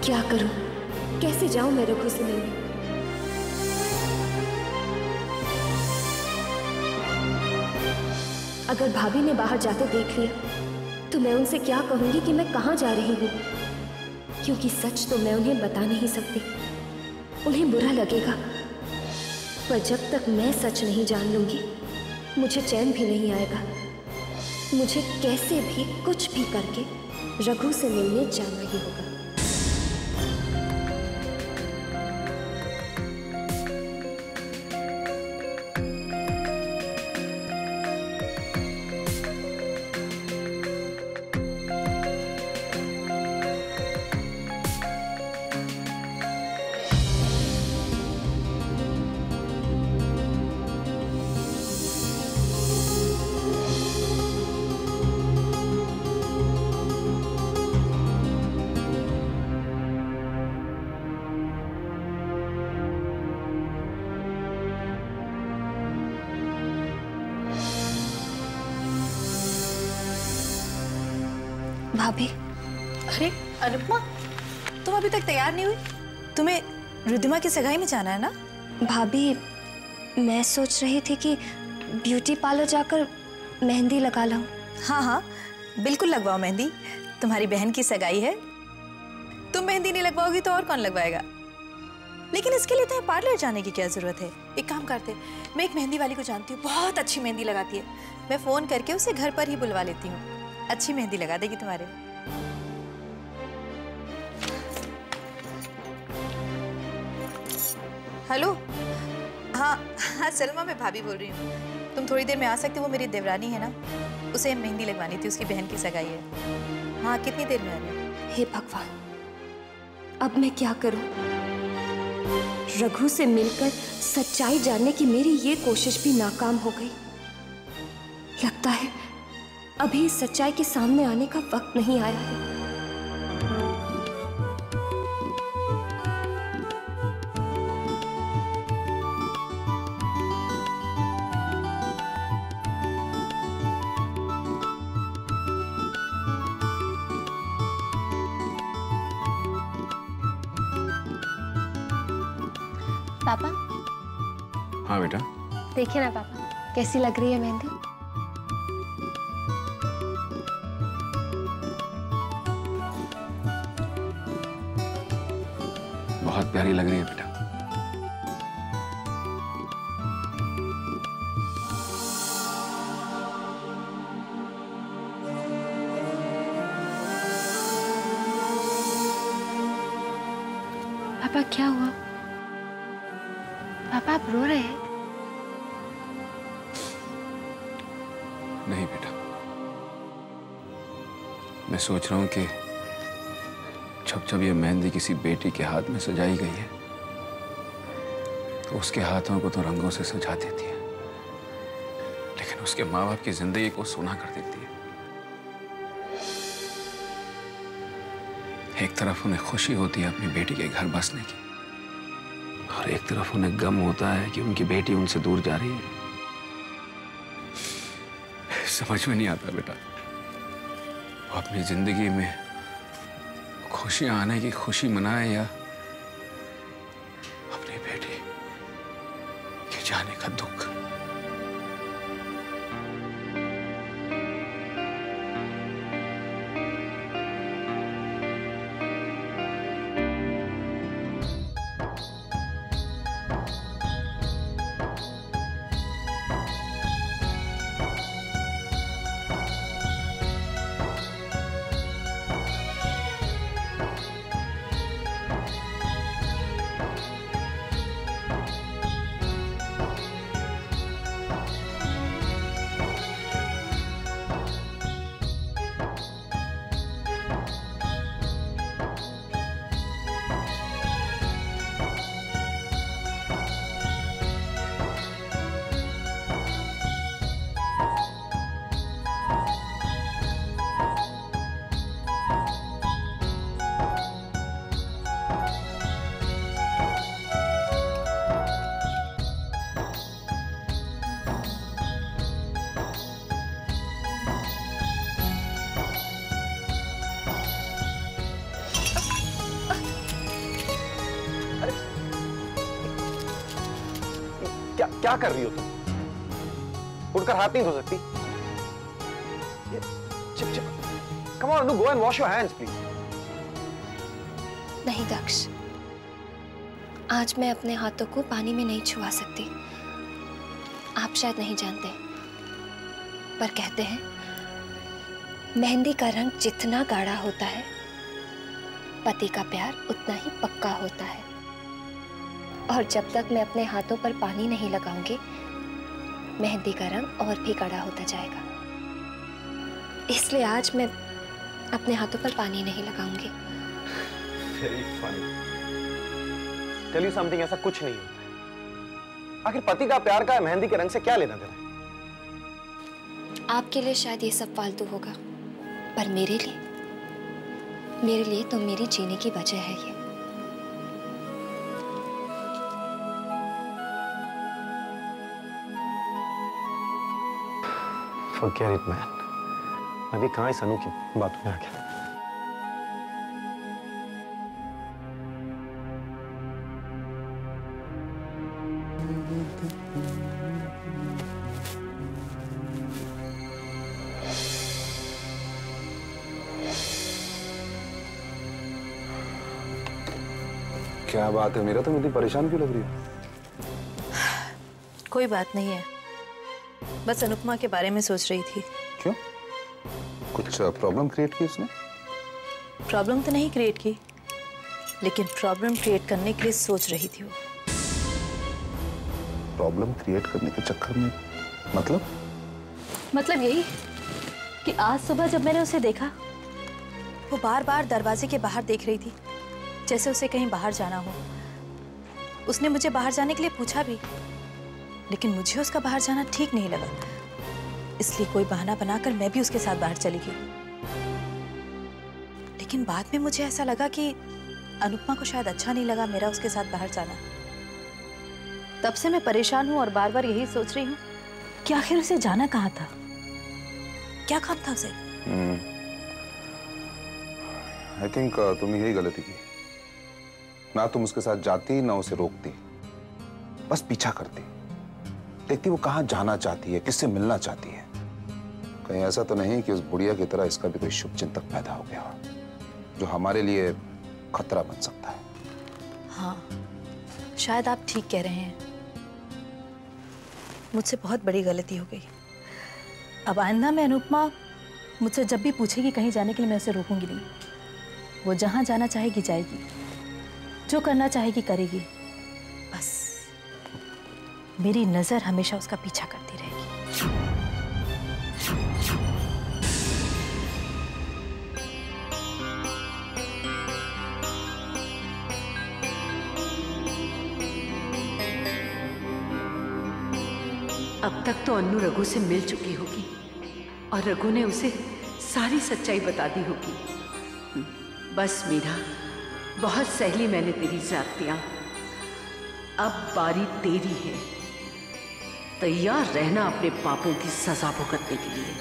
क्या करूं? कैसे जाऊं मैं रघु से मिलने? अगर भाभी ने बाहर जाते देख लिया तो मैं उनसे क्या कहूंगी कि मैं कहां जा रही हूं? क्योंकि सच तो मैं उन्हें बता नहीं सकती, उन्हें बुरा लगेगा। पर जब तक मैं सच नहीं जान लूंगी मुझे चैन भी नहीं आएगा। मुझे कैसे भी कुछ भी करके रघु से मिलने जाना ही होगा। भाभी। अरे अनुपमा, तुम अभी तक तैयार नहीं हुई? तुम्हें रिद्धिमा की सगाई में जाना है ना? भाभी, मैं सोच रही थी कि ब्यूटी पार्लर जाकर मेहंदी लगा लूं। हाँ हाँ, बिल्कुल लगवाओ मेहंदी। तुम्हारी बहन की सगाई है, तुम मेहंदी नहीं लगवाओगी तो और कौन लगवाएगा? लेकिन इसके लिए तुम्हें पार्लर जाने की क्या जरूरत है? एक काम करते, मैं एक मेहंदी वाली को जानती हूँ, बहुत अच्छी मेहंदी लगाती है। मैं फोन करके उसे घर पर ही बुलवा लेती हूँ, अच्छी मेहंदी लगा देगी तुम्हारे। हेलो, हाँ हाँ सलमा, मैं भाभी बोल रही हूँ। तुम थोड़ी देर में आ सकते हो? वो मेरी देवरानी है ना, उसे मेहंदी लगवानी थी, उसकी बहन की सगाई है। हाँ, कितनी देर में आ रही हो? हे भगवान, अब मैं क्या करूं? रघु से मिलकर सच्चाई जानने की मेरी ये कोशिश भी नाकाम हो गई। लगता है अभी सच्चाई के सामने आने का वक्त नहीं आया है। पापा। हाँ बेटा। देखिए ना पापा, कैसी लग रही है मेहंदी? बहुत प्यारी लग रही है बेटा। पापा क्या हुआ? पापा आप रो रहे हैं? नहीं बेटा, मैं सोच रहा हूं कि जब ये मेहंदी किसी बेटी के हाथ में सजाई गई है तो उसके हाथों को तो रंगों से सजा देती है, लेकिन उसके माँ बाप की जिंदगी को सूना कर देती है। एक तरफ उन्हें खुशी होती है अपनी बेटी के घर बसने की, और एक तरफ उन्हें गम होता है कि उनकी बेटी उनसे दूर जा रही है। समझ में नहीं आता बेटा, वो अपनी जिंदगी में खुशियां आने की खुशी मनाए या अपनी बेटी के जाने का दुख। क्या क्या कर रही हो तुम? उठकर हाथ नहीं धो सकती? चिप चिप, come on Anu, go and wash your hands please. नहीं दक्ष, आज मैं अपने हाथों को पानी में नहीं छुआ सकती। आप शायद नहीं जानते, पर कहते हैं मेहंदी का रंग जितना गाढ़ा होता है, पति का प्यार उतना ही पक्का होता है। और जब तक मैं अपने हाथों पर पानी नहीं लगाऊंगी, मेहंदी का रंग और भी गाढ़ा होता जाएगा। इसलिए आज मैं अपने हाथों पर पानी नहीं लगाऊंगी। Very funny. Tell you something, ऐसा कुछ नहीं होता है। आखिर पति का प्यार का मेहंदी के रंग से क्या लेना देना है? आपके लिए शायद ये सब फालतू होगा, पर मेरे लिए तो मेरी जीने की वजह है ये। Forget it, man. मैं भी कहाँ इस अनु की बातों में आ गया। क्या बात है, मेरा तो इतनी परेशान क्यों लग रही है? कोई बात नहीं है, बस अनुपमा के बारे में सोच रही थी। क्यों? कुछ प्रॉब्लम क्रिएट की उसने? प्रॉब्लम तो नहीं क्रिएट की, लेकिन प्रॉब्लम क्रिएट करने के लिए सोच रही थी वो। प्रॉब्लम क्रिएट करने के चक्कर में मतलब यही कि आज सुबह जब मैंने उसे देखा, वो बार बार दरवाजे के बाहर देख रही थी, जैसे उसे कहीं बाहर जाना हो। उसने मुझे बाहर जाने के लिए पूछा भी, लेकिन मुझे उसका बाहर जाना ठीक नहीं लगा, इसलिए कोई बहाना बनाकर मैं भी उसके साथ बाहर चली गई। लेकिन बाद में मुझे ऐसा लगा कि अनुपमा को शायद अच्छा नहीं लगा मेरा उसके साथ बाहर जाना। तब से मैं परेशान हूँ और बार बार यही सोच रही हूँ कि आखिर उसे जाना कहाँ था, क्या काम था उसे। आई थिंक तुमने यही गलती की। ना तुम उसके साथ जाती, ना उसे रोकती, बस पीछा करती, देखती वो कहाँ जाना चाहती है, किससे मिलना चाहती है। कहीं ऐसा तो नहीं कि उस बुढ़िया की तरह इसका भी कोई शुभ चिंतक पैदा हो गया हो, जो हमारे लिए खतरा बन सकता है। हाँ, शायद आप ठीक कह रहे हैं। मुझसे बहुत बड़ी गलती हो गई। अब आइंदा में अनुपमा मुझसे जब भी पूछेगी कहीं जाने के लिए, मैं उसे रोकूंगी नहीं। वो जहाँ जाना चाहेगी जाएगी, जो करना चाहेगी करेगी, बस मेरी नजर हमेशा उसका पीछा करती रहेगी। अब तक तो अन्नू रघु से मिल चुकी होगी और रघु ने उसे सारी सच्चाई बता दी होगी। बस मीरा, बहुत सहली मैंने तेरी ज़्यादतियां, अब बारी तेरी है। तैयार रहना अपने पापों की सजा भुगतने के लिए।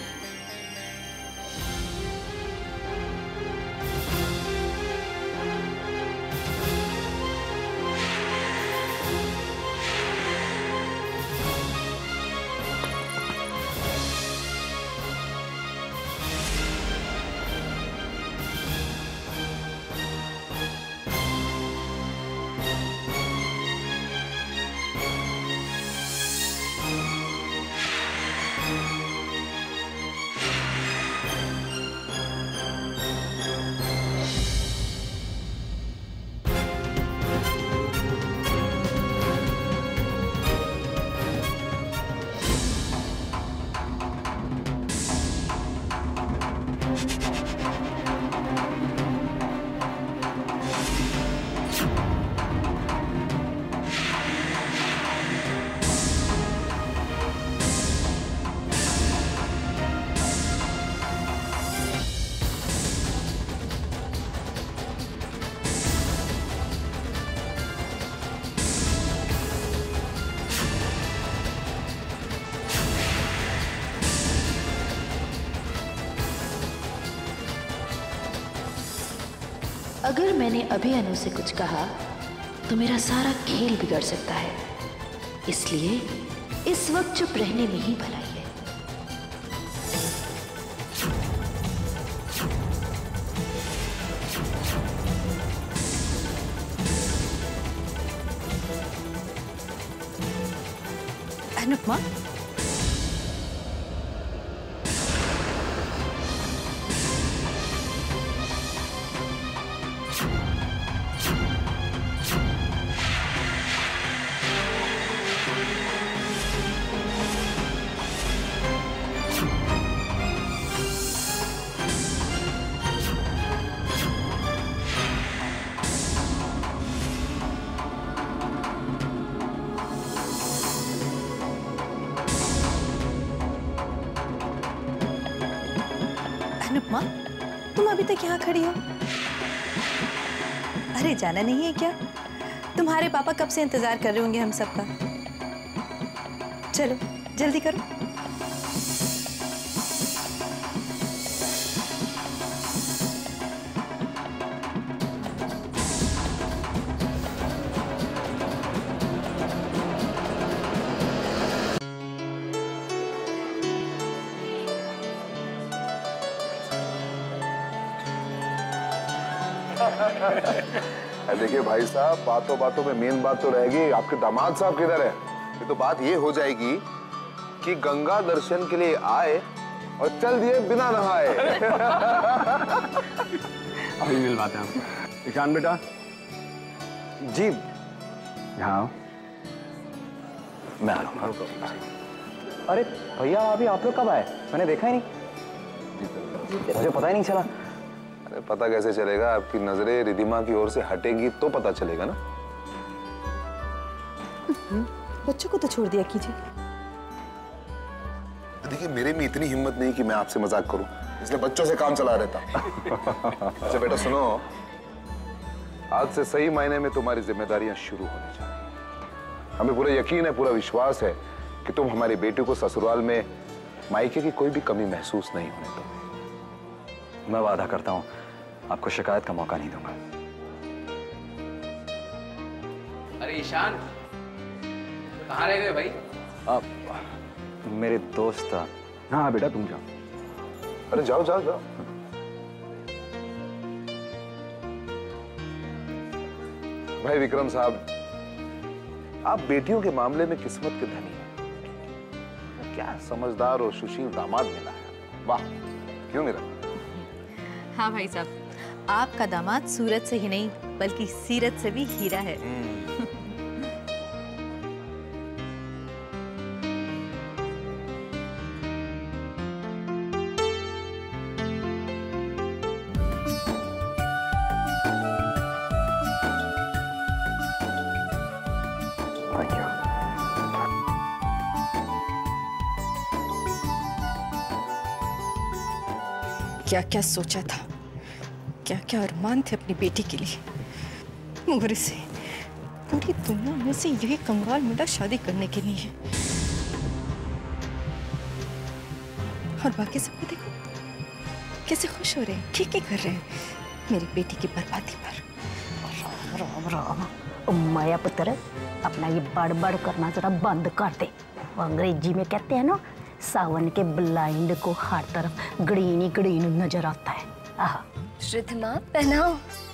अगर मैंने अभी अनु से कुछ कहा तो मेरा सारा खेल बिगड़ सकता है। इसलिए इस वक्त चुप रहने में ही भलाई है। अनुपमा, अनुपमा, तुम अभी तक यहाँ खड़ी हो? अरे जाना नहीं है क्या? तुम्हारे पापा कब से इंतजार कर रहे होंगे हम सबका। चलो जल्दी करो। देखिए भाई साहब, बातों बातों में मेन बात तो रहेगी, आपके दामाद साहब किधर है? ये तो बात ये हो जाएगी कि गंगा दर्शन के लिए आए और चल दिए बिना नहाए। अभी मिलवाते हैं आपको। ईशान बेटा जी यहाँ आओ। मैं आ रहा हूँ। अरे भैया, अभी आप लोग कब आए? मैंने देखा ही नहीं, मुझे पता ही नहीं चला। अरे पता कैसे चलेगा? आपकी नजरें रिधिमा की ओर से हटेगी तो पता चलेगा ना। बच्चों को तो छोड़ दिया कीजिए। देखिए, मेरे में इतनी हिम्मत नहीं कि मैं आपसे मजाक करूं, इसलिए बच्चों से काम चला रहता। अच्छा बेटा सुनो, आज से सही मायने में तुम्हारी जिम्मेदारियां शुरू होने जा रही हैं। हमें पूरा यकीन है, पूरा विश्वास है कि तुम हमारी बेटी को ससुराल में मायके की कोई भी कमी महसूस नहीं होने दोगे। मैं वादा करता हूँ आपको शिकायत का मौका नहीं दूंगा। अरे ईशान, कहाँ रह गए भाई? आप मेरे दोस्त। हाँ बेटा तुम जाओ। अरे जाओ जाओ जाओ। भाई विक्रम साहब, आप बेटियों के मामले में किस्मत के धनी हैं। क्या समझदार और सुशील दामाद मिला है, वाह। क्यों मेरा? हाँ भाई साहब, आपका दामाद सूरत से ही नहीं बल्कि सीरत से भी हीरा है। क्या क्या सोचा था, क्या क्या अरमान थे अपनी बेटी के लिए, मगर इसे पूरी दुनिया में से यही कंगाल मिला शादी करने के लिए। और बाकी सबको देखो कैसे खुश हो रहे हैं, ठीक कर रहे हैं मेरी बेटी की बर्बादी पर। राम राम। माया पुत्र, अपना ये बड़बड़ करना जरा बंद कर दे। वो अंग्रेजी में कहते हैं ना, सावन के ब्लाइंड को हर तरफ ग्रीन ही ग्रीन नजर आता है। आहा। रिधिमा, पहनाओ।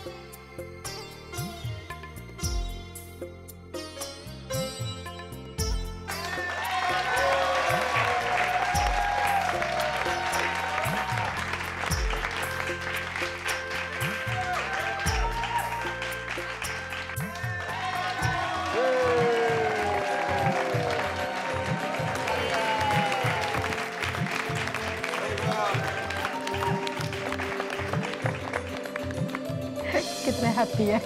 कितने हैप्पी है।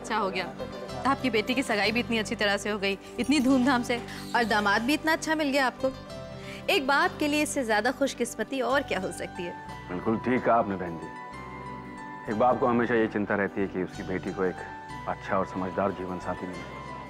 अच्छा हो गया। आपकी बेटी की सगाई भी इतनी अच्छी तरह से हो गई, इतनी धूमधाम से, और दामाद भी इतना अच्छा मिल गया आपको। एक बाप के लिए इससे ज्यादा खुशकिस्मती और क्या हो सकती है। बिल्कुल ठीक कहा आपने बहन जी। एक बाप को हमेशा ये चिंता रहती है कि उसकी बेटी को एक अच्छा और समझदार जीवन साथी मिले।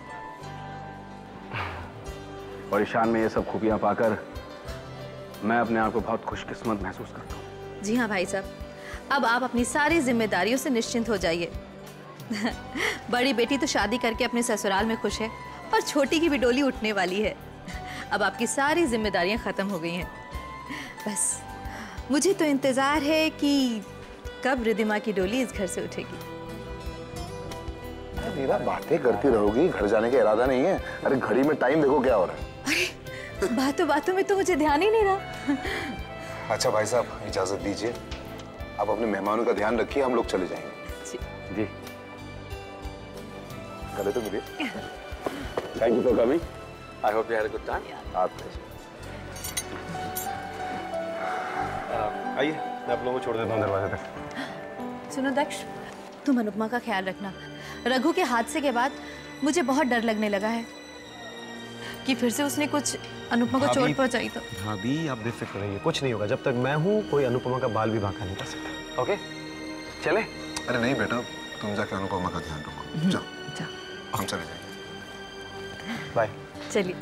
और ईशान में ये सब खूबियां पाकर मैं अपने आप को बहुत खुशकिस्मत महसूस करता हूँ। जी हाँ भाई साहब, अब आप अपनी सारी जिम्मेदारियों से निश्चिंत हो जाइए। बड़ी बेटी तो शादी करके अपने ससुराल में खुश है और छोटी की भी डोली उठने वाली है। अब आपकी सारी जिम्मेदारियां खत्म हो गई हैं। बस मुझे तो इंतजार है कि कब रिद्धिमा की डोली इस घर से उठेगी। मीरा बातें करती रहोगी, घर जाने का इरादा नहीं है। अरे घड़ी में टाइम देखो क्या हो रहा है। अरे बातों बातों में तो मुझे ध्यान ही नहीं रहा। अच्छा भाई साहब इजाजत दीजिए, आप अपने मेहमानों का ध्यान रखिए, हम लोग चले जाएंगे। जी गले तो मिलिए। Thank you for coming. I hope you had a good time. आप आइए, मैं आप लोगों को छोड़ देता हूँ दरवाजे तक। सुनो दक्ष, तुम अनुपमा का ख्याल रखना। रघु के हादसे के बाद मुझे बहुत डर लगने लगा है कि फिर से उसने कुछ अनुपमा को चोट पहुंचाई तो। भाभी आप बेफिक्र रहिए, कुछ नहीं होगा। जब तक मैं हूँ कोई अनुपमा का बाल भी बांका नहीं कर सकता। ओके चले? अरे नहीं बेटा, तुम जाके अनुपमा का ध्यान रखो। जाओ हम चले जाएंगे। बाय। चलिए।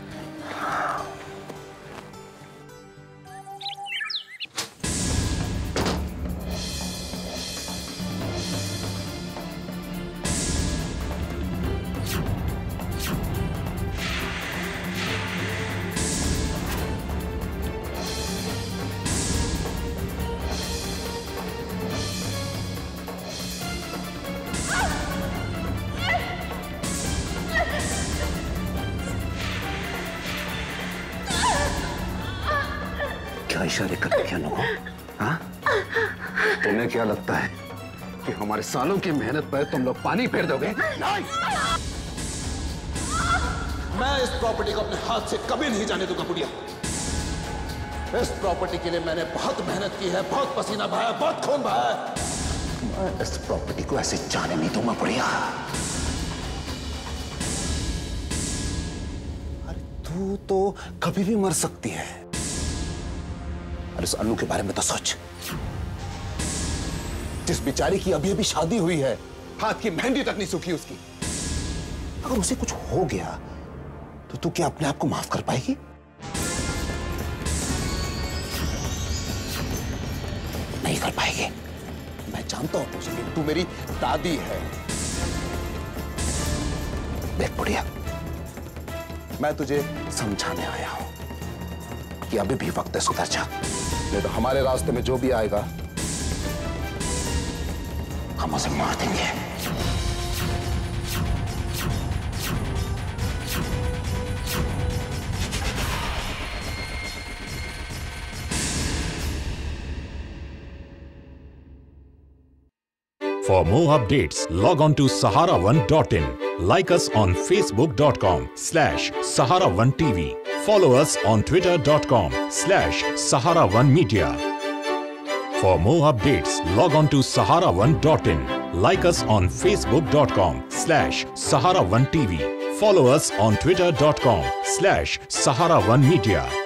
क्या इशारे करते क्या लोगों? हाँ? तुम्हें क्या लगता है कि हमारे सालों की मेहनत पर तुम लोग पानी फेर दोगे? नहीं! मैं इस प्रॉपर्टी को अपने हाथ से कभी नहीं जाने दूंगा बुढ़िया। इस प्रॉपर्टी के लिए मैंने बहुत मेहनत की है, बहुत पसीना बहाया, बहुत खून बहाया। मैं इस प्रॉपर्टी को ऐसे जाने नहीं दूंगा बुढ़िया। अरे तू तो कभी भी मर सकती है। अरे इस अन्नू के बारे में तो सोच, जिस बेचारी की अभी अभी शादी हुई है, हाथ की मेहंदी तक नहीं सूखी उसकी। अगर उसे कुछ हो गया तो तू क्या अपने आप को माफ कर पाएगी? नहीं कर पाएगी। मैं जानता हूं तुझे, तू मेरी दादी है। देख बुढ़िया, मैं तुझे समझाने आया हूं कि अभी भी वक्त है, सुधर जा। नहीं तो हमारे रास्ते में जो भी आएगा हम उसे मार देंगे। For more updates, log on to Sahara1.in. Like us on Facebook.com/Sahara1TV. Follow us on Twitter.com/Sahara1Media. For more updates, log on to Sahara1.in. Like us on Facebook.com/Sahara1TV. Follow us on Twitter.com/Sahara1Media.